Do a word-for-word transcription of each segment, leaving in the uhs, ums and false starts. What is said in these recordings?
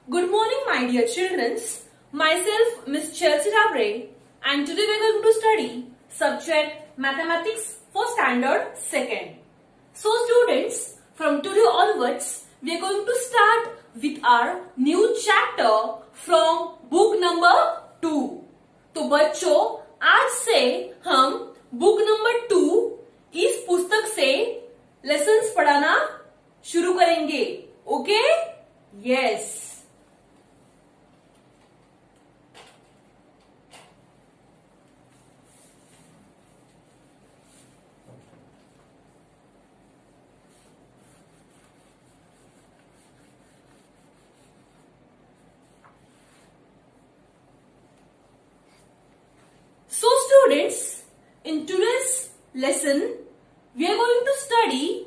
Good morning, my dear children. Myself, Miss Chelsea Rabre, and today we are going to study subject Mathematics for Standard Second. So, students, from today onwards, we are going to start with our new chapter from book number two. तो बच्चों, आज से हम book number to इस पुस्तक से lessons पढ़ाना शुरू करेंगे. Okay? Yes. So students, in today's lesson, we are going to study,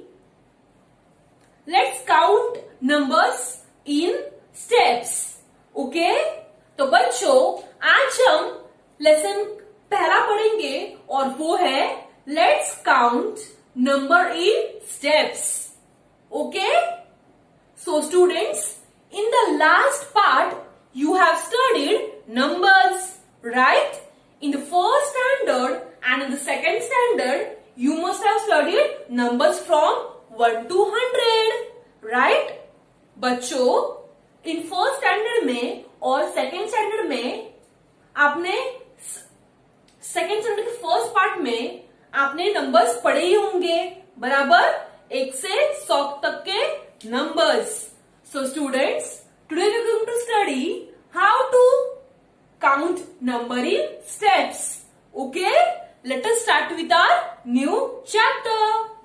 let's count numbers in steps. Okay? तो बच्चों, आज हम लेसन पहला पढ़ेंगे और वो है let's count number in steps. Okay? So students, in the last part, you have studied numbers, right? In the first standard and in the second standard, you must have studied numbers from one to one hundred, right? बच्चों, in first standard में और second standard में आपने second standard के first part में आपने numbers पढ़े ही होंगे, बराबर? एक से सौ तक के numbers. So students, today we are going to study how to count number in steps. Okay? Let us start with our new chapter.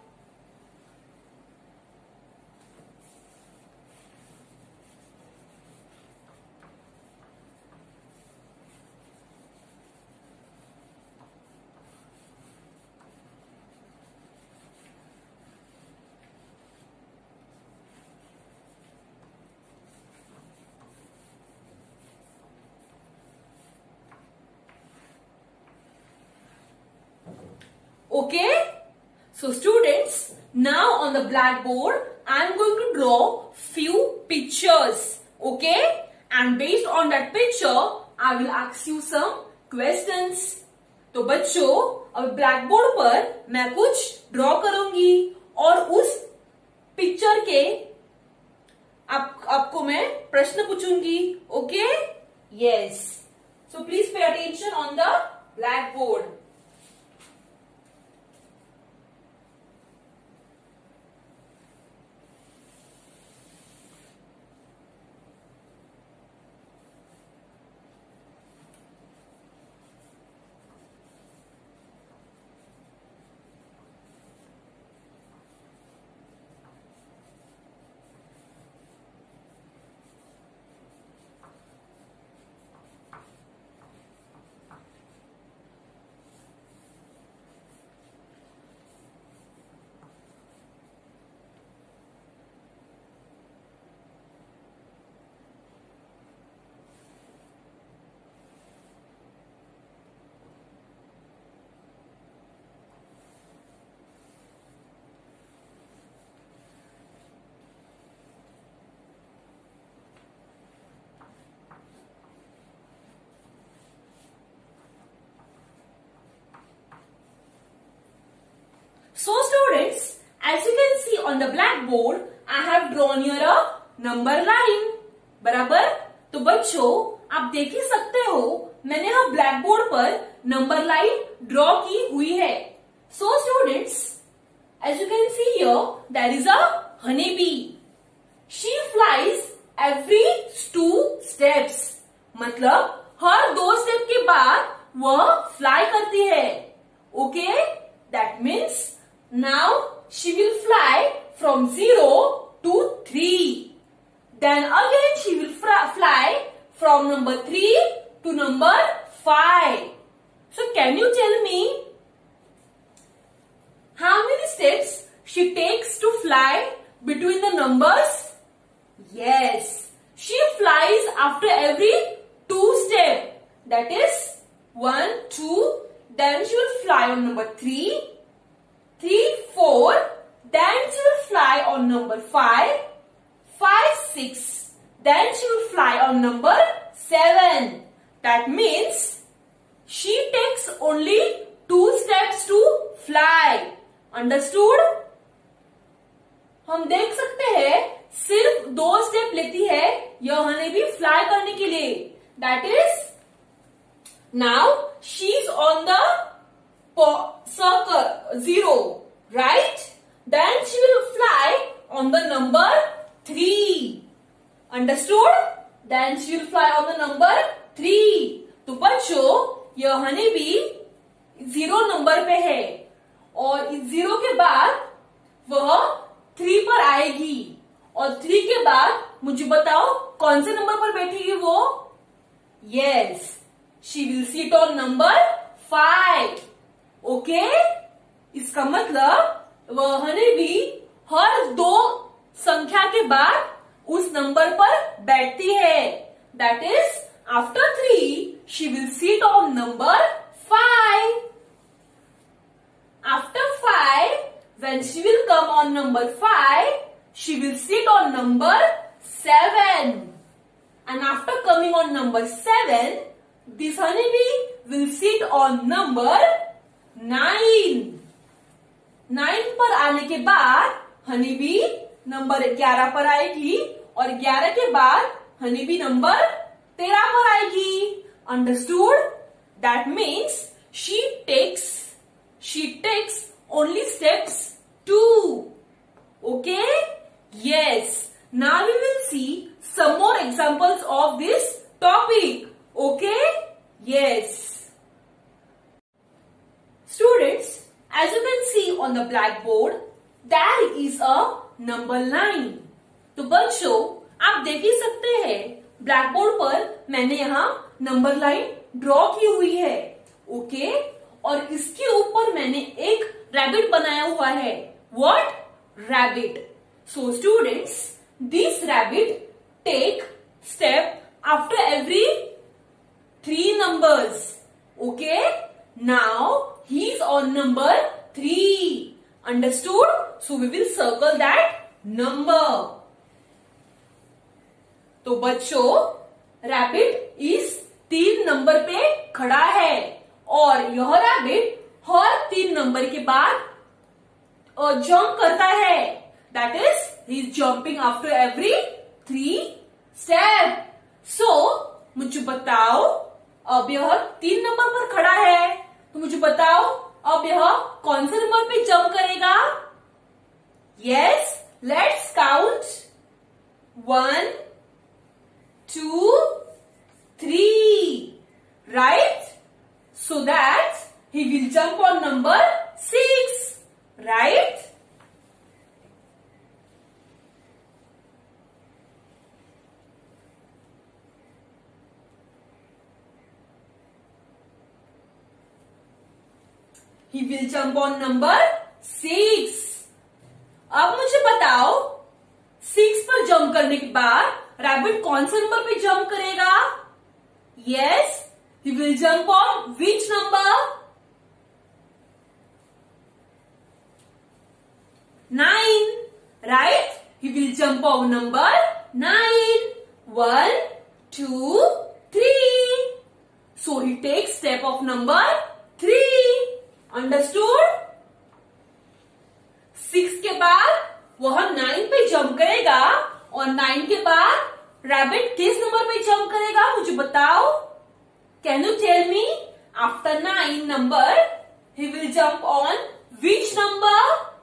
Okay? So students, now on the blackboard, I am going to draw few pictures. Okay? And based on that picture, I will ask you some questions. तो बच्चों, अब blackboard पर मैं कुछ draw करूंगी और उस picture के आप, आपको मैं प्रश्न पूछूंगी. Okay? Yes. So please pay attention on the blackboard. So students, as you can see on the blackboard, I have drawn here a number line. बराबर? तो बच्चों, आप देख ही सकते हो, मैंने यहाँ blackboard पर number line draw की हुई है. So students, as you can see here, there is a honeybee. She flies every two steps. मतलब हर दो step के बाद वह fly करती है. Okay? That means now she will fly from zero to three. Then again she will fly from number three to number five. So can you tell me how many steps she takes to fly between the numbers? Yes. She flies after every two steps. That is one, two. Then she will fly on number three. three, four, then she will fly on number five, five, six, then she will fly on number seven. That means she takes only two steps to fly. Understood? हम देख सकते हैं सिर्फ दो step लेती है यह हनी भी फ्लाई करने के लिए. That is now she is on the circle zero, right? Then she will fly on the number three. Understood? Then she will fly on the number three. तो बच्चों यह हनी भी जीरो नंबर पे है और इस जीरो के बाद वह थ्री पर आएगी और थ्री के बाद मुझे बताओ कौन से नंबर पर बैठेगी वो? Yes, she will seat on number five. Okay, इसका मतलब वह हनी भी हर दो संख्या के बाद उस नंबर पर बैठती है. That is after three she will seat on number five. After five, when she will come on number five, she will sit on number seven. And after coming on number seven, this honeybee will sit on number nine. nine पर आने के बाद honeybee number ग्यारह पर आएगी और ग्यारह के बाद honeybee नंबर तेरह पर आएगी. Understood? That means she takes she takes only steps two. Okay? Yes. Now we will see some more examples of this topic. Okay? Yes. Students, as you can see on the blackboard, there is a number line. तो बच्चों आप देख ही सकते हैं blackboard पर मैंने यहाँ number line draw की हुई है. ओके? और इसके ऊपर मैंने एक रैबिट बनाया हुआ है. What? Rabbit. So students, this rabbit take step after every three numbers. Okay? Now he is on number three. Understood? So we will circle that number. तो बच्चों रैबिट इस तीन नंबर पे खड़ा है और यह रैबिट हर तीन नंबर के बाद जंप करता है. That is he is jumping after every three step. So मुझे बताओ अब यह तीन नंबर पर खड़ा है तो मुझे बताओ अब यह कौन से नंबर पे जंप करेगा? Yes, let's count. One, two, three. Right? So that he will jump on number six, right? He will jump on number six. अब मुझे बताओ सिक्स पर जंप करने के बाद रैबिट कौन से नंबर पे जंप करेगा? Yes, he will jump on which number? nine, right? He will jump on number nine. one, two, three. So he takes step of number three. Understood? six के बाद वह nine पे jump करेगा और nine के बाद rabbit किस number पे जंप करेगा मुझे बताओ. Can you tell me? After nine number, he will jump on which number?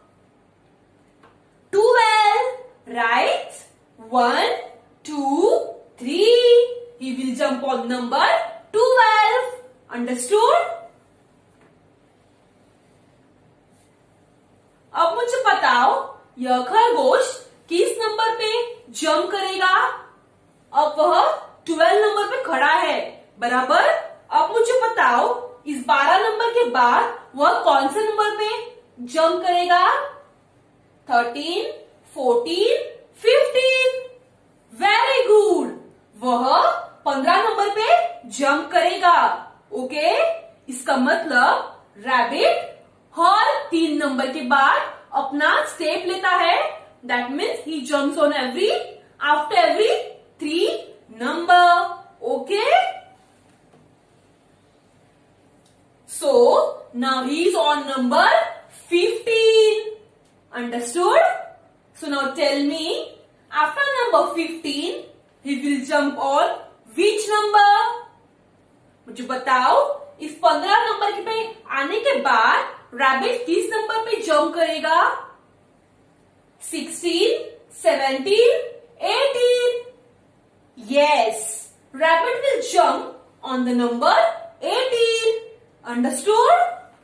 twelve, right? one, two, three. He will jump on number twelve. Understood? अब मुझे बताओ यह खरगोश किस नंबर पे जंप करेगा? अब वह ट्वेल्व नंबर पे खड़ा है, बराबर. अब मुझे बताओ इस बारह नंबर के बाद वह कौन से नंबर पे जंप करेगा? Thirteen, fourteen, fifteen. Very good. वह पंद्रह नंबर पे जंप करेगा. ओके? इसका मतलब रैबिट हर तीन नंबर के बाद अपना स्टेप लेता है. That means he jumps on every after every three number. Okay? So, now he is on number fifteen. Understood? So now tell me, after number fifteen, he will jump on which number? मुझे बताओ, इस पंद्रह number पे आने के बाद rabbit किस number पे जंप करेगा? Sixteen, seventeen, eighteen. Yes, rabbit will jump on the number eighteen. Understood?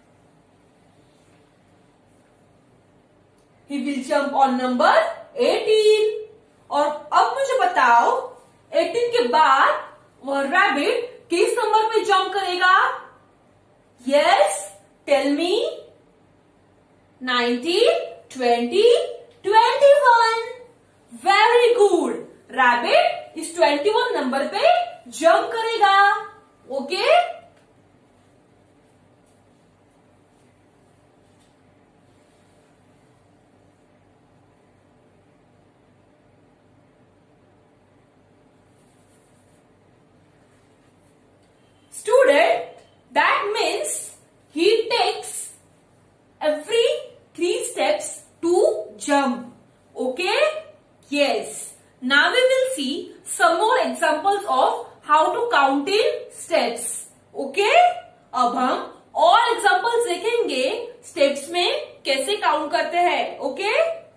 He will jump on number eighteen. और अब मुझे बताओ, eighteen के बाद वह rabbit किस नंबर पे जंप करेगा? Yes, tell me. nineteen, twenty, twenty-one. Very good. Rabbit इस twenty-one नंबर पे जंप करेगा. Okay? Student, that means he takes every three steps to jump. Okay? Yes. Now we will see some more examples of how to count in steps. Okay? अब हम और examples देखेंगे steps में कैसे count करते हैं. Okay?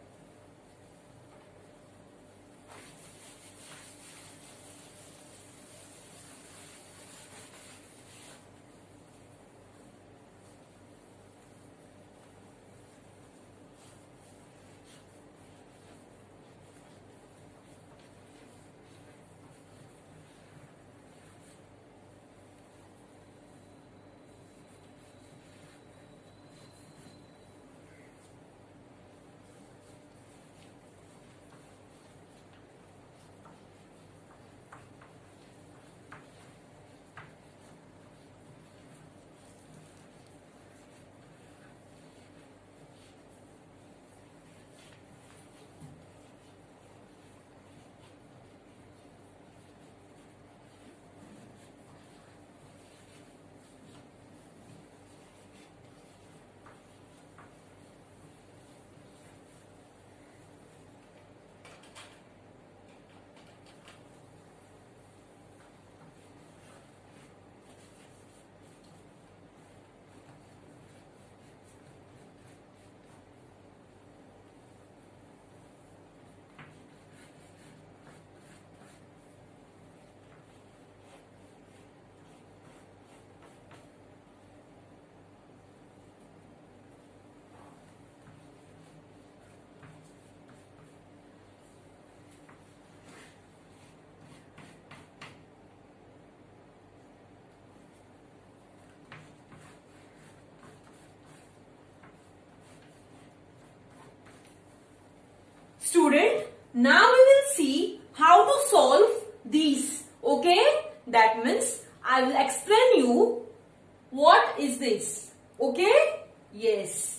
Student, now we will see how to solve these. Okay? That means I will explain you what is this. Okay? Yes.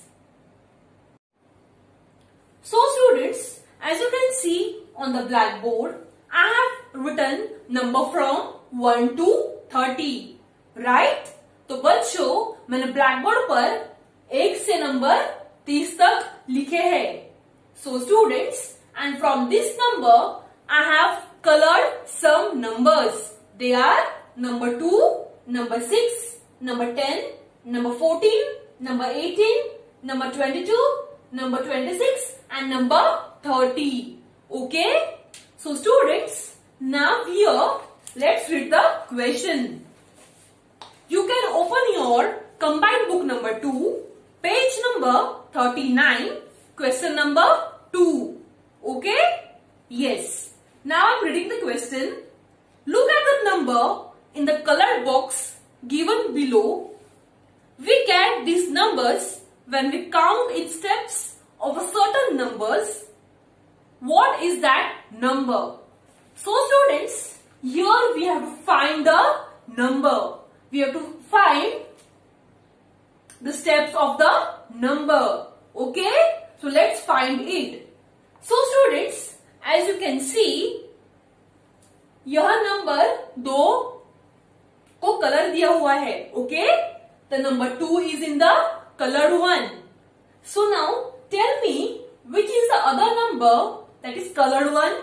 So students, as you can see on the blackboard, I have written number from one to thirty. Right? तो बच्चों, मैंने blackboard पर एक से number तीस तक लिखे हैं. So students, and from this number, I have colored some numbers. They are number two, number six, number ten, number fourteen, number eighteen, number twenty-two, number twenty-six and number thirty. Okay? So students, now here, let's read the question. You can open your combined book number two, page number thirty-nine, question number two. Okay? Yes. Now I'm reading the question. Look at the number in the colored box given below. We get these numbers when we count in steps of a certain numbers. What is that number? So students, here we have to find the number. We have to find the steps of the number. Okay? So let's find it. So students, as you can see, यह number दो को colour दिया हुआ है. Okay, the number two is in the colored one. So now tell me which is the other number that is colored one?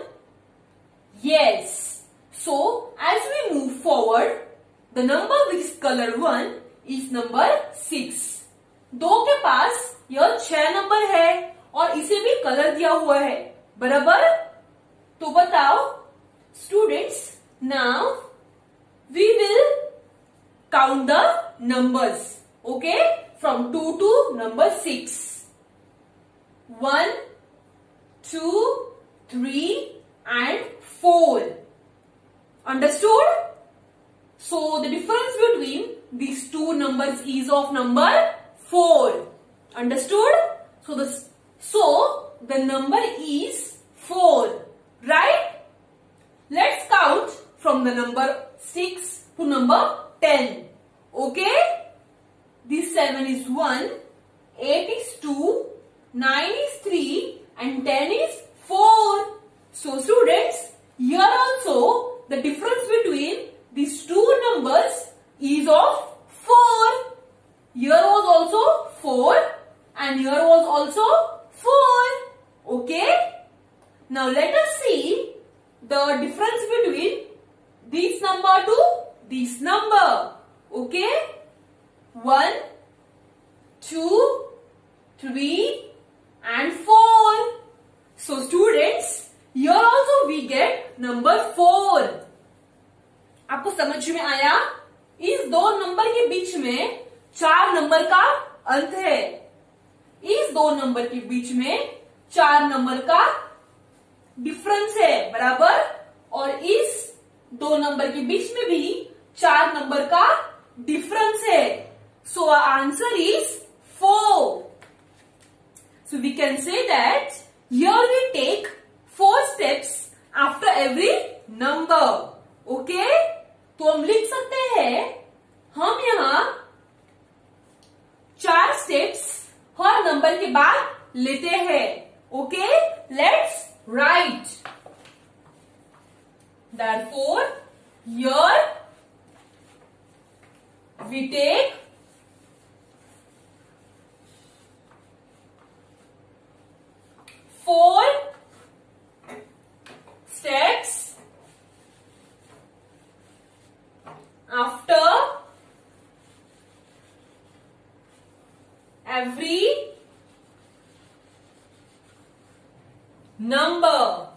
Yes. So as we move forward, the number which is colored one is number six. दो के पास यह छह number है और इसे भी colour दिया हुआ है. बराबर? तो बताओ students, now we will count the numbers. Okay, from two to number six. One, two, three, and four. Understood? So the difference between these two numbers is of number four. Understood? So the so the number is four. Right? Let's count from the number six to number ten. Okay? This seven is one, eight is two, nine is three, and ten is four. So students, here also the difference between these two numbers is of four. Here was also four and here was also four. Okay? Now let us see the difference between this number to this number. Okay? One, two, three, and four. So students, here also we get number four. आपको समझ में आया? इस दो number के बीच में चार number का अंत है. इस दो नंबर के बीच में चार नंबर का डिफरेंस है. बराबर? और इस दो नंबर के बीच में भी चार नंबर का डिफरेंस है. So our answer is four. So we can say that here we take four steps after every number. Okay? तो हम लिख सकते हैं, हम यहाँ चार स्टेप्स हर नंबर के बाद लेते हैं. Okay? Let's write. Therefore, here we take four steps after every number.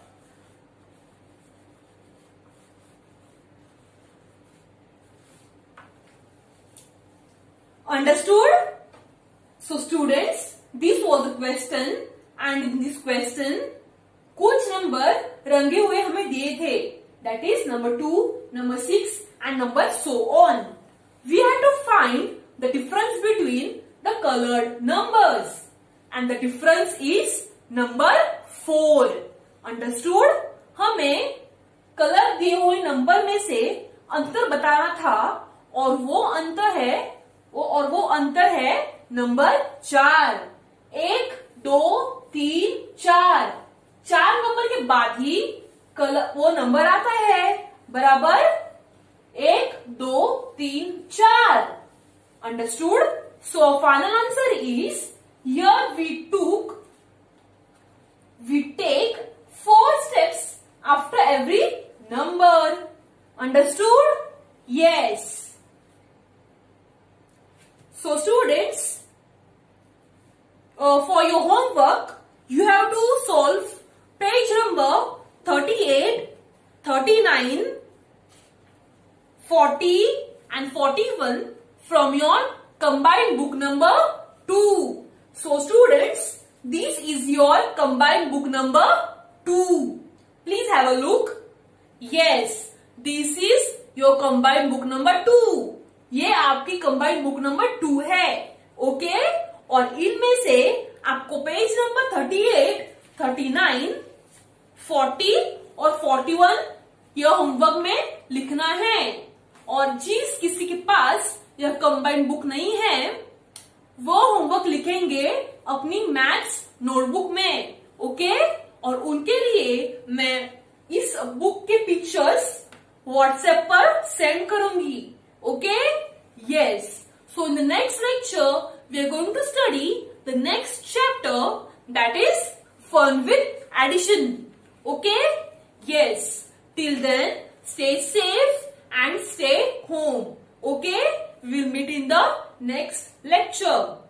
Understood? So students, this was the question. And in this question, कुछ नंबर रंगे हुए हमें दिए थे. That is number two, number six, and number so on. We had to find the difference between the colored numbers, and the difference is number four. Understood? हमें colour दिए हुए number में से अंतर बताना था, और वो अंतर है वो और वो अंतर है नंबर चार. एक, दो, तीन, चार. चार नंबर के बाद ही कलर वो नंबर आता है. बराबर? एक, दो, तीन, चार. Understood? So final answer is here we took we take four steps after every number. Understood? Yes. So students, uh, for your homework, you have to solve page number thirty-eight, thirty-nine, forty and forty-one from your combined book number two. So students, this is your combined book number two. Please have a look. Yes, this is your combined book number two. ये आपकी combined book number two है. Okay? और इनमें से आपको page number thirty eight, thirty nine, forty और forty one यह homework में लिखना है. और जिस किसी के पास यह कंबाइंड बुक नहीं है, वो होमवर्क लिखेंगे अपनी मैथ्स नोटबुक में. ओके? और उनके लिए मैं इस बुक के पिक्चर्स व्हाट्सएप पर सेंड करूंगी. Okay, yes. So in the next lecture we are going to study the next chapter, that is fun with addition. Okay, yes. Till then stay safe and stay home. Okay, we will meet in the next lecture.